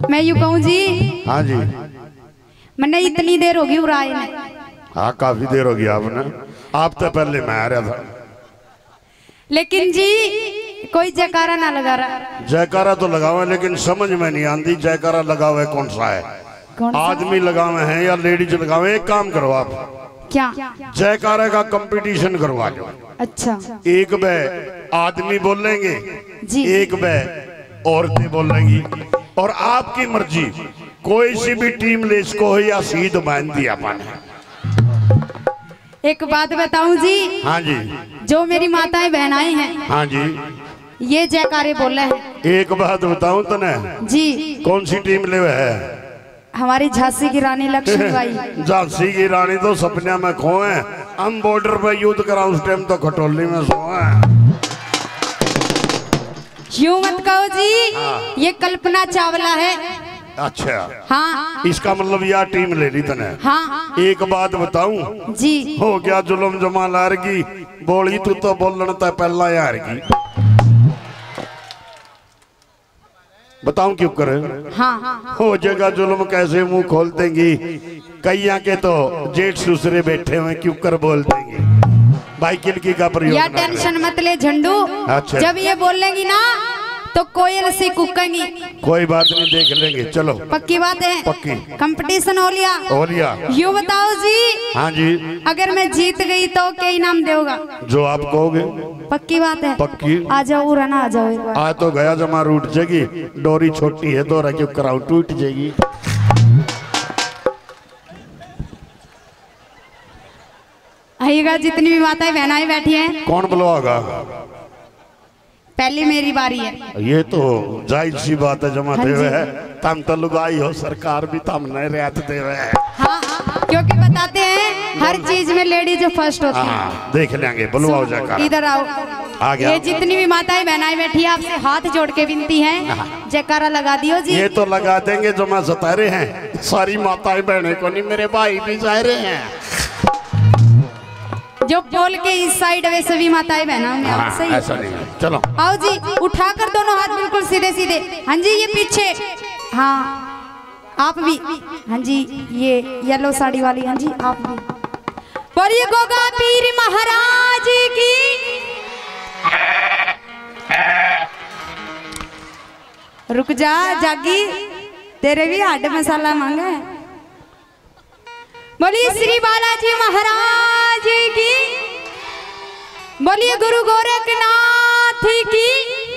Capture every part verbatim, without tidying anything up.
मैं यूँ कहूँ जी। हाँ जी। मैंने इतनी देर होगी उराए ने। हाँ काफी देर होगी आपने, आप तो पहले मैं आ रहा था। लेकिन जी कोई जयकारा ना लगा रहा। जयकारा तो लगावे लेकिन समझ में नहीं आती जयकारा लगावे कौन सा है, कौन सा? आदमी लगावे हैं या लेडीज लगावे। एक काम करो आप, क्या? जयकारा का कंपटीशन करवा लो। अच्छा। एक बे आदमी बोलेंगे जी, एक बे औरतें बोलेंगी और आपकी मर्जी कोई सी भी टीम ले इसको हो या सीध बांध दिया पाने। एक बात बताऊं जी। हाँ जी। जो मेरी माताएं बहनाएं हैं, हाँ जी, ये जयकारे बोल रहे हैं। एक बात बताऊं तने जी। कौन सी टीम ले है? हमारी झांसी की रानी लक्ष्मीबाई। झांसी की रानी तो सपने में खोए, हम बॉर्डर पे युद्ध करा उस टाइम तो खटोली में सोए। यूं मत कहो जी। हाँ। ये कल्पना चावला है। अच्छा। हाँ। इसका मतलब यह टीम ले ली तने। हाँ। एक बात बताऊं जी। हो गया जुलम जमा लारगी बोली तू तो बोलन तो पहला यारगी। बताऊं क्यों करे? हाँ। हो जाएगा जुल्म कैसे मुंह खोल देंगी, कईया के तो जेठ सुसरे बैठे हुए क्यों कर बोल देंगे। भाई किलकी का प्रयोग या टेंशन मत ले झंडू। अच्छा। जब ये बोलेंगी ना तो कोयल से कूकेंगी। कोई बात नहीं, देख लेंगे। चलो पक्की बात है। पक्की। कंपटीशन हो लिया। हो लिया। यूँ बताओ जी। हाँ जी। अगर मैं जीत गई तो क्या इनाम दोगा? जो आप कहोगे। पक्की बात है। पक्की। आ जाओ रहना, आ जाओ एक बार। आ तो गया जमा रूट जाएगी, डोरी छोटी है दोरा क्यों कराऊ टूट जाएगी। आइएगा जितनी भी माताएं बहनाएं बैठी हैं। कौन बुलवागा? पहली मेरी बारी है। ये तो जाहिर सी बात है जमा दे हुए है, तम तो लुगाई हो सरकार भी तम नहीं रहते दे हुए है। हाँ, क्योंकि बताते हैं हर चीज में लेडीज फर्स्ट होती है। हाँ, देख लेंगे बुलवाओ जाकर। इधर आओ। आ गया। ये जितनी भी माताएं बहनाएं बैठी है आपसे हाथ जोड़ के विनती है, जयकारा लगा दियो जी। ये तो लगा देंगे जमा सतारे हैं, सारी माताएं बहने को नहीं, मेरे भाई भी जा रहे हैं। जो बोल के इस साइड वैसे भी माताएं बहना में। हाँ, सही ऐसा नहीं है। चलो आओ जी, उठाकर दोनों हाथ बिल्कुल सीधे सीधे। हाँ जी ये पीछे। हाँ आप भी। हाँ जी ये येलो साड़ी वाली। हाँ जी आप भी। बोलिए गोगा पीर महाराज की। रुक जा जागी, तेरे भी हड्ड मसाला मांगा है। बोलिए श्री बालाजी महाराज की। बोलिए गुरु गोरखनाथ की।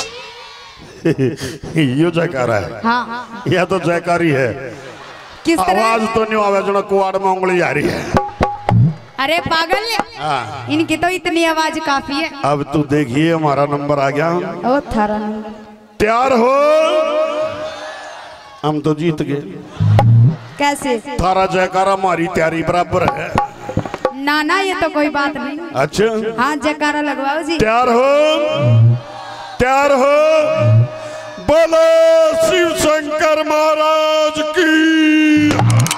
यो जयकारा है। हाँ। यह तो जयकारी है। किस तरह? आवाज तो नहीं आवे जो कुआड़ में उंगली आ रही है। अरे पागल, हाँ। इनकी तो इतनी आवाज काफी है। अब तू देखिए हमारा नंबर आ गया। ओ थारा नंबर। तैयार हो? हम तो जीत गए। कैसे? थारा जयकारा हमारी तैयारी बराबर है। ना ना ये तो कोई बात नहीं। अच्छा हाँ जयकारा लगवाओ जी। तैयार हो? तैयार हो? बोलो शिव शंकर महाराज की।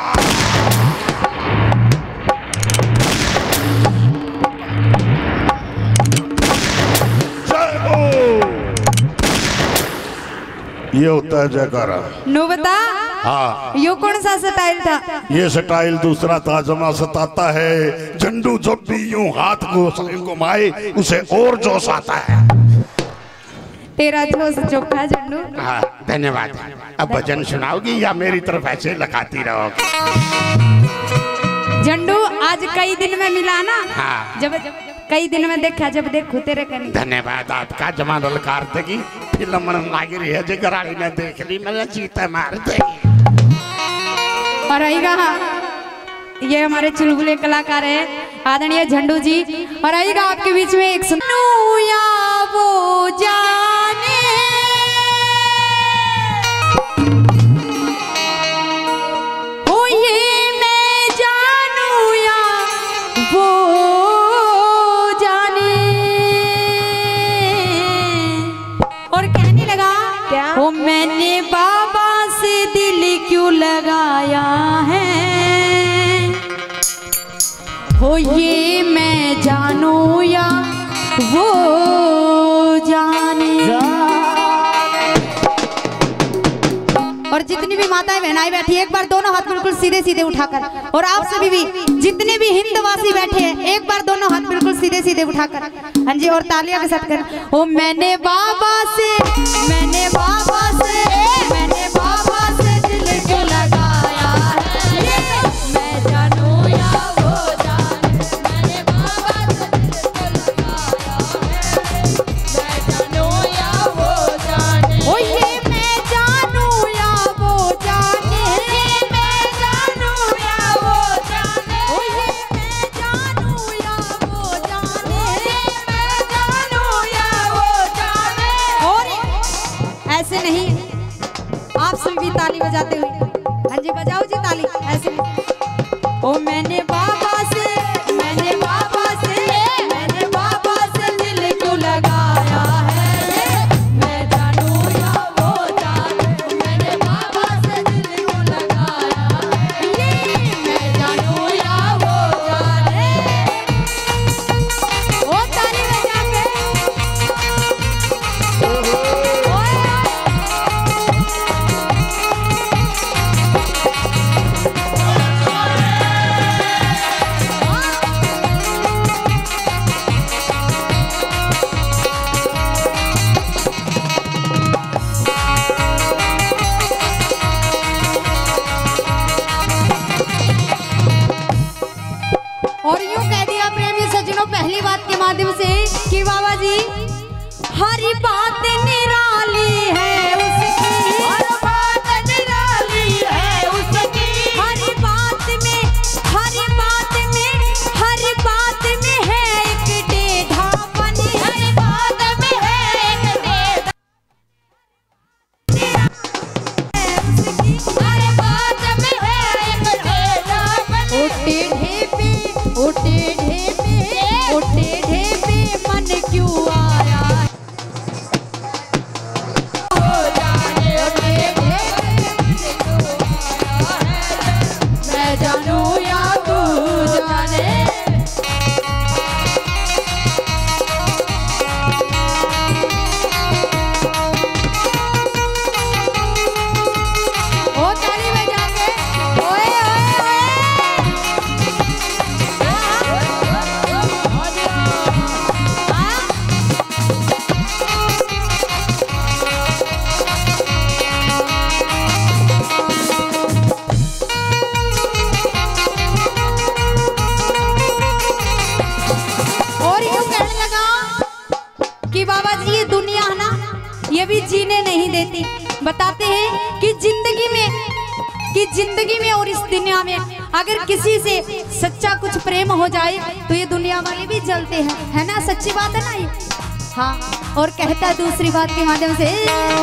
जय हो। ये होता है जयकारा। नो बता। हाँ यो कौन सा स्टाइल था? ये स्टाइल दूसरा था। जमा सताता है झंडू जब भी यूं हाथ को घुमाए उसे और जोश आता है। तेरा जोश चोखा झंडू। हाँ धन्यवाद। अब भजन सुनाओगी या मेरी तरफ ऐसे लगाती रहोगी? झंडू आज कई दिन में मिला ना। हाँ। जब कई दिन में देखा, जब देखो तेरे कहीं। धन्यवाद आपका। जमा ललकार देगी फिल्म लाग रही है, जगराड़ी ने देख ली मैंने जीता मार देगी। और आएगा ये हमारे चुलबुले कलाकार है आदरणीय झंडू जी। और आएगा आपके बीच में एक सुनो या वो जाने ओ ये मैं जानू या वो जाने। और कहने लगा क्या? ओ मैंने बाबा से दिल क्यों लगाया है, हो ये मैं जानू या वो जाने। और और जितनी भी माताएं बहनाएं बैठी है एक बार दोनों हाथ बिल्कुल सीधे सीधे उठाकर, और आप सभी भी जितने भी हिंदवासी बैठे हैं एक बार दोनों हाथ बिल्कुल सीधे सीधे उठाकर, हाँ जी, और तालियां के साथ कर। ओ मैंने बाबा से मैंने बाबा से मैंने बाबा से दिल को लगाया है, मैं जानू या वो जाने, मैंने बाबा से दिल को लगाया है, मैं जानू या वो जाने, ओ ये मैं जानू या वो जाने, मैं जानू या वो जाने, ओ ये मैं जानू या वो जाने, मैं जानू या वो जाने। और ऐसे नहीं, आप सभी भी ताली बजाते हुए, हाँ जी बजाओ जी ताली ऐसे। ओ मैंने बाबा से मैंने बाबा से मैंने बाबा से दिल को लगाया है, मैं जानू या वो जाने, मैंने बाबा से दिल को लगाया है, मैं जानू या वो जाने। ओ ताली बजा के और यूं कह दिया प्रेमी सज्जनों पहली बात के माध्यम से कि बाबा जी हरी बात निराली है उसकी, हर बात निराली है उसकी, हरी बात में हरी बात में हरी बात में है एक टेढ़ापन, हरी बात में है एक टेढ़ापन, हर बात में है एक टेढ़ापन, ओ टेढ़े पे ओ टेढ़े पे ओ टेढ़े पे मन क्यों आया हो जाने, ओ टेढ़े पे मन क्यों आया है, मैं जानू या तू जाने। ओ ताली बजा के ओए ओए ओए और यूं कहने लगा कि बाबा जी ये दुनिया है ना, ये भी जीने नहीं देती। बताते हैं कि जिंदगी में कि जिंदगी में और इस दुनिया में अगर किसी से सच्चा कुछ प्रेम हो जाए तो ये दुनिया वाले भी जलते हैं, है ना, सच्ची बात है ना ये। हाँ, और कहता दूसरी बात के माध्यम से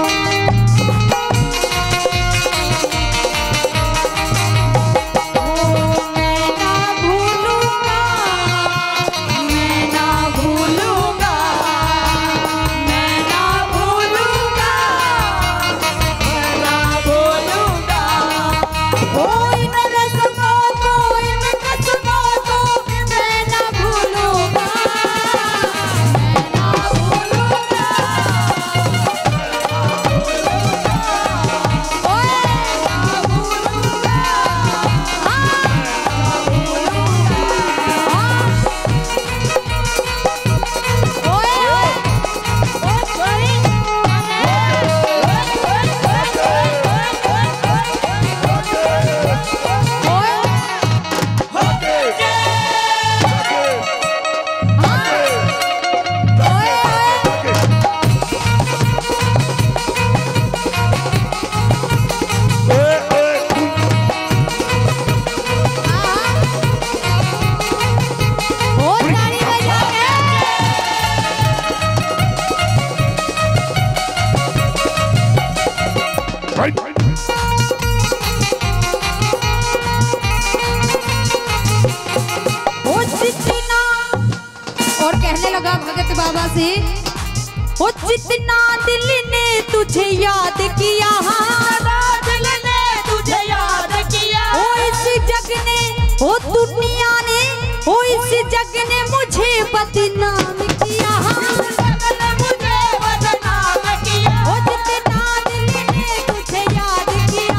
और कहने लगा भगत बाबा से, ओ जितना दिल ने तुझे याद किया, दिल ने तुझे याद किया, ओ इस जग ने ओ दुनिया ने ओ इस जग ने मुझे बदनाम किया, जग ने मुझे बदनाम किया, ओ जितना दिल ने तुझे याद किया,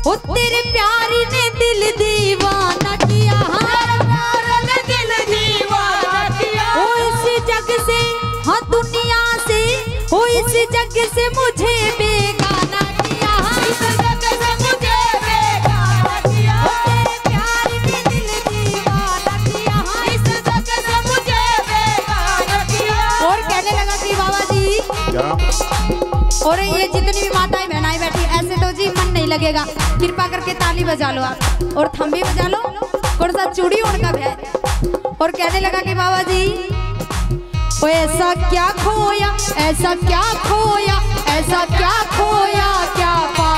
ओ तेरे प्यार ने दिल दीवाना किया, प्यार ने दिल दीवाना किया। ओ इस जग से, हाँ दुनिया से, ओ इस जग से मुझे बेगाना किया, इस जग से मुझे बेगाना किया। ओ तेरे प्यार ने दिल दीवाना किया, इस जग से मुझे बेगाना किया। और कहने लगा कि बाबा जी क्या? और ये जितनी भी माताएं बहनाएं बैठी, ऐसे तो जी मन नहीं लगेगा, कृपा करके ताली बजा लो आप और थंबी बजा लो, थोड़ा सा चूड़ी उनका भी है। और कहने लगा कि बाबा जी ओ ऐसा क्या खोया, ऐसा क्या खोया, ऐसा क्या खोया, क्या पा